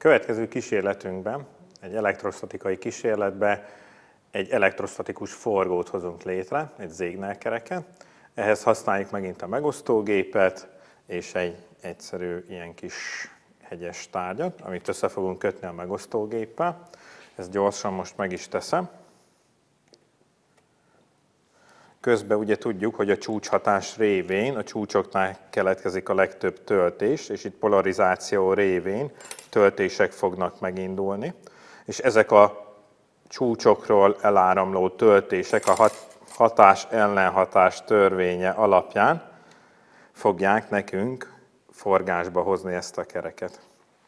Következő kísérletünkben, egy elektrostatikai kísérletben egy elektrostatikus forgót hozunk létre, egy Zeigner-kereket. Ehhez használjuk megint a megosztógépet és egy egyszerű ilyen kis hegyes tárgyat, amit össze fogunk kötni a megosztógéppel. Ezt gyorsan most meg is teszem. Közben ugye tudjuk, hogy a csúcshatás révén, a csúcsoknál keletkezik a legtöbb töltés, és itt polarizáció révén töltések fognak megindulni. És ezek a csúcsokról eláramló töltések a hatás-ellenhatás törvénye alapján fogják nekünk forgásba hozni ezt a kereket.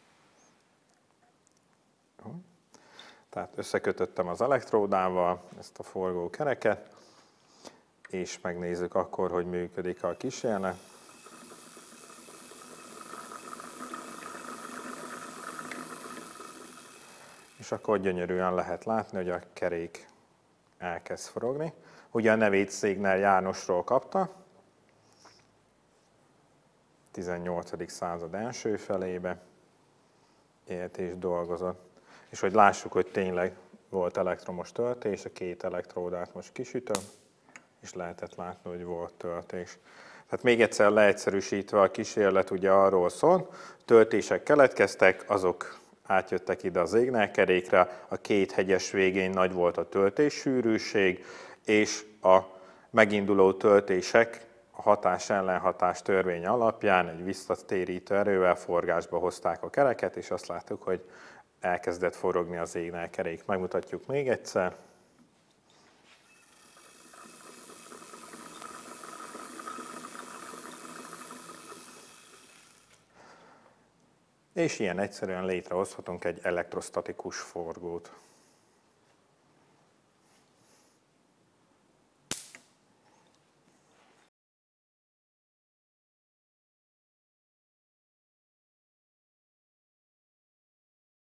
Tehát összekötöttem az elektródával ezt a forgó kereket, és megnézzük akkor, hogy működik a kísérlet. És akkor gyönyörűen lehet látni, hogy a kerék elkezd forogni. Ugye a nevét Zeigner Jánosról kapta, 18. század első felébe élt és dolgozott. És hogy lássuk, hogy tényleg volt elektromos töltés, a két elektródát most kisütöm, és lehetett látni, hogy volt töltés. Tehát még egyszer leegyszerűsítve a kísérlet ugye arról szól, töltések keletkeztek, azok átjöttek ide a Zeigner-kerékre, a két hegyes végén nagy volt a töltéssűrűség, és a meginduló töltések a hatás-ellenhatás törvény alapján egy visszatérítő erővel forgásba hozták a kereket, és azt láttuk, hogy elkezdett forogni a Zeigner-kerék. Megmutatjuk még egyszer. És ilyen egyszerűen létrehozhatunk egy elektrostatikus forgót.